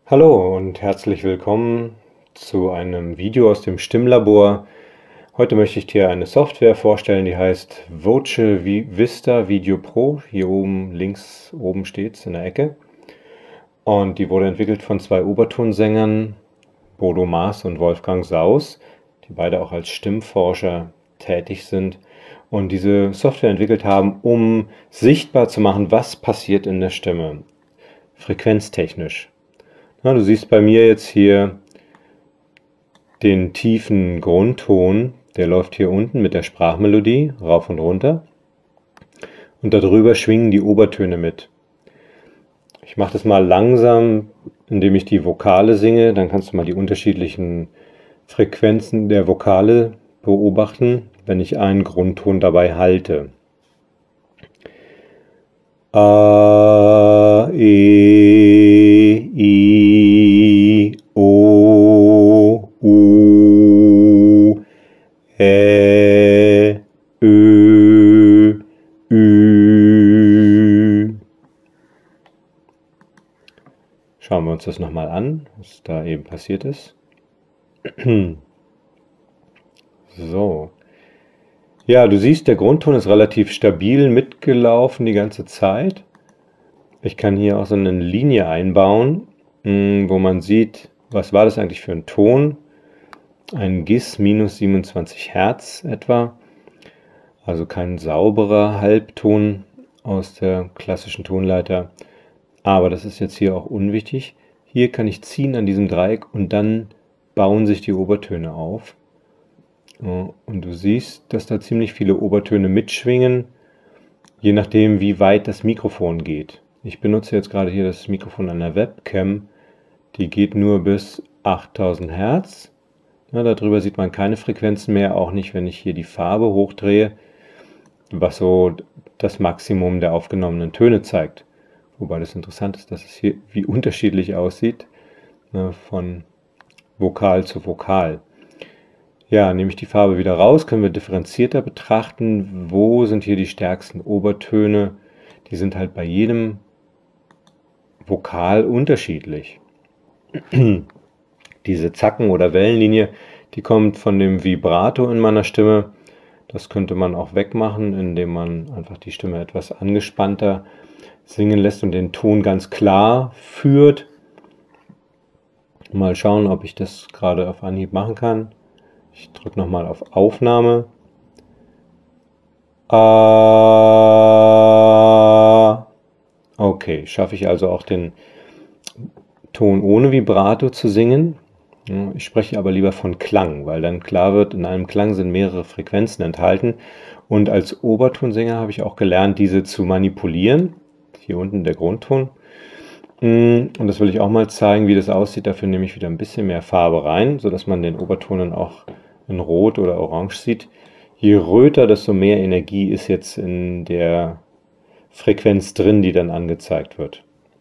Hallo und herzlich willkommen zu einem Video aus dem Stimmlabor. Heute möchte ich dir eine Software vorstellen, die heißt Voce Vista Video Pro. Hier oben links oben steht es in der Ecke. Und die wurde entwickelt von zwei Obertonsängern, Bodo Maas und Wolfgang Saus, die beide auch als Stimmforscher tätig sind und diese Software entwickelt haben, um sichtbar zu machen, was passiert in der Stimme, frequenztechnisch. Na, du siehst bei mir jetzt hier den tiefen Grundton, der läuft hier unten mit der Sprachmelodie rauf und runter. Und darüber schwingen die Obertöne mit. Ich mache das mal langsam, indem ich die Vokale singe. Dann kannst du mal die unterschiedlichen Frequenzen der Vokale beobachten, wenn ich einen Grundton dabei halte. A, E, I, O, U, Ä, Ö, Ü. Schauen wir uns das nochmal an, was da eben passiert ist. So. Ja, du siehst, der Grundton ist relativ stabil mitgelaufen die ganze Zeit. Ich kann hier auch so eine Linie einbauen, wo man sieht, was war das eigentlich für ein Ton. Ein GIS minus 27 Hertz etwa. Also kein sauberer Halbton aus der klassischen Tonleiter. Aber das ist jetzt hier auch unwichtig. Hier kann ich ziehen an diesem Dreieck und dann bauen sich die Obertöne auf. Und du siehst, dass da ziemlich viele Obertöne mitschwingen, je nachdem, wie weit das Mikrofon geht. Ich benutze jetzt gerade hier das Mikrofon an der Webcam. Die geht nur bis 8000 Hertz. Ja, darüber sieht man keine Frequenzen mehr, auch nicht, wenn ich hier die Farbe hochdrehe, was so das Maximum der aufgenommenen Töne zeigt. Wobei das interessant ist, dass es hier wie unterschiedlich aussieht, ne, von Vokal zu Vokal. Ja, nehme ich die Farbe wieder raus, können wir differenzierter betrachten, wo sind hier die stärksten Obertöne. Die sind halt bei jedem Vokal unterschiedlich. Diese Zacken- oder Wellenlinie, die kommt von dem Vibrato in meiner Stimme. Das könnte man auch wegmachen, indem man einfach die Stimme etwas angespannter singen lässt und den Ton ganz klar führt. Mal schauen, ob ich das gerade auf Anhieb machen kann. Ich drücke nochmal auf Aufnahme. Okay, schaffe ich also auch den Ton ohne Vibrato zu singen. Ich spreche aber lieber von Klang, weil dann klar wird, in einem Klang sind mehrere Frequenzen enthalten. Und als Obertonsänger habe ich auch gelernt, diese zu manipulieren. Hier unten der Grundton. Und das will ich auch mal zeigen, wie das aussieht. Dafür nehme ich wieder ein bisschen mehr Farbe rein, sodass man den Oberton dann auch in Rot oder Orange sieht. Je röter, desto mehr Energie ist jetzt in der Frequenz drin, die dann angezeigt wird.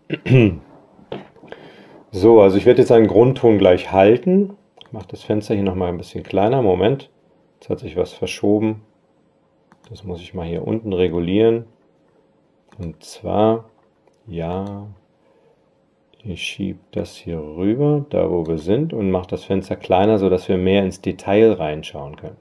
So, also ich werde jetzt einen Grundton gleich halten. Ich mache das Fenster hier nochmal ein bisschen kleiner. Moment, jetzt hat sich was verschoben. Das muss ich mal hier unten regulieren. Und zwar, ja, ich schiebe das hier rüber, da wo wir sind, und mache das Fenster kleiner, sodass wir mehr ins Detail reinschauen können.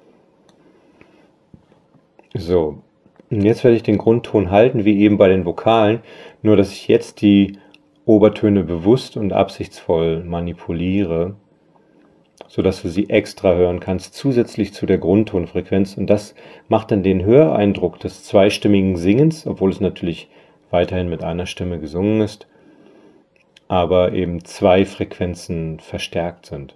So, und jetzt werde ich den Grundton halten, wie eben bei den Vokalen, nur dass ich jetzt die Obertöne bewusst und absichtsvoll manipuliere, sodass du sie extra hören kannst, zusätzlich zu der Grundtonfrequenz. Und das macht dann den Höreindruck des zweistimmigen Singens, obwohl es natürlich weiterhin mit einer Stimme gesungen ist, aber eben zwei Frequenzen verstärkt sind.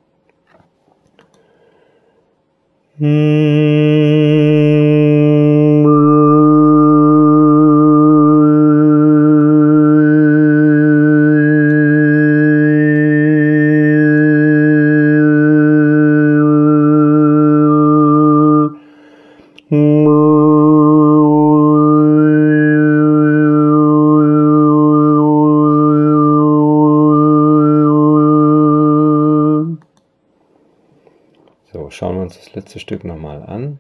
So, schauen wir uns das letzte Stück nochmal an.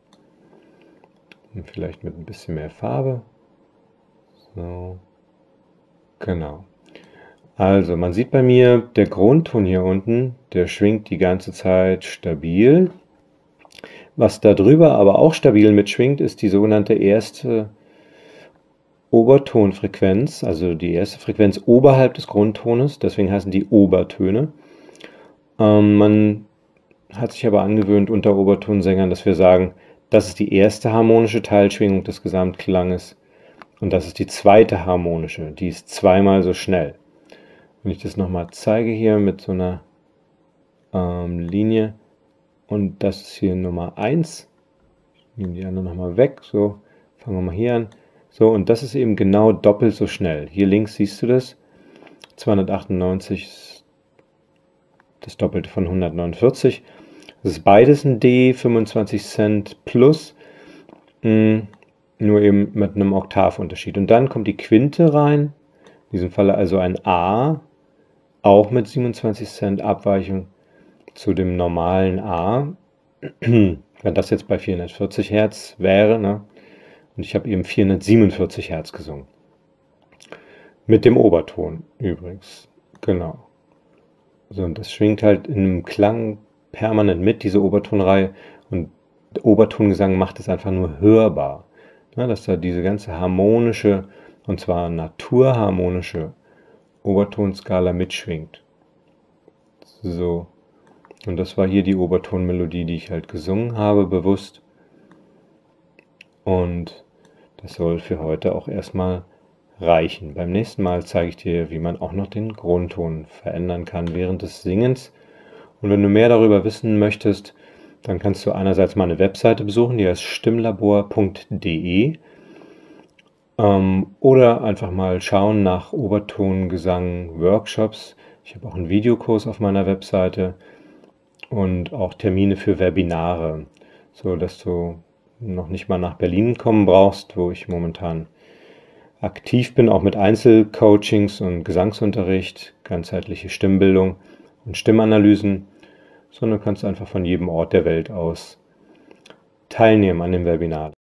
Und vielleicht mit ein bisschen mehr Farbe. So, genau. Also, man sieht bei mir, der Grundton hier unten, der schwingt die ganze Zeit stabil. Was da drüber aber auch stabil mitschwingt, ist die sogenannte erste Obertonfrequenz, also die erste Frequenz oberhalb des Grundtones, deswegen heißen die Obertöne. Man hat sich aber angewöhnt unter Obertonsängern, dass wir sagen, das ist die erste harmonische Teilschwingung des Gesamtklanges und das ist die zweite harmonische, die ist zweimal so schnell. Wenn ich das nochmal zeige hier mit so einer Linie und das ist hier Nummer 1, ich nehme die andere nochmal weg, so, fangen wir mal hier an. So, und das ist eben genau doppelt so schnell. Hier links siehst du das, 298 ist das Doppelte von 149. Das ist beides ein D, 25 Cent plus, nur eben mit einem Oktavunterschied. Und dann kommt die Quinte rein, in diesem Falle also ein A, auch mit 27 Cent Abweichung zu dem normalen A. Wenn das jetzt bei 440 Hertz wäre, ne? Und ich habe eben 447 Hertz gesungen. Mit dem Oberton übrigens, genau. So, und das schwingt halt in einem Klang permanent mit, diese Obertonreihe. Und der Obertongesang macht es einfach nur hörbar. Ja, dass da diese ganze harmonische, und zwar naturharmonische Obertonskala mitschwingt. So. Und das war hier die Obertonmelodie, die ich halt gesungen habe, bewusst. Und das soll für heute auch erstmal reichen. Beim nächsten Mal zeige ich dir, wie man auch noch den Grundton verändern kann während des Singens. Und wenn du mehr darüber wissen möchtest, dann kannst du einerseits meine Webseite besuchen, die heißt stimmlabor.de, oder einfach mal schauen nach Obertongesang Workshops. Ich habe auch einen Videokurs auf meiner Webseite und auch Termine für Webinare, so dass du noch nicht mal nach Berlin kommen brauchst, wo ich momentan aktiv bin, auch mit Einzelcoachings und Gesangsunterricht, ganzheitliche Stimmbildung und Stimmanalysen, sondern kannst einfach von jedem Ort der Welt aus teilnehmen an dem Webinar.